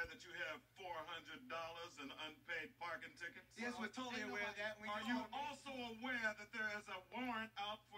that you have $400 in unpaid parking tickets? Yes, we're totally aware of that. Are you also aware that there is a warrant out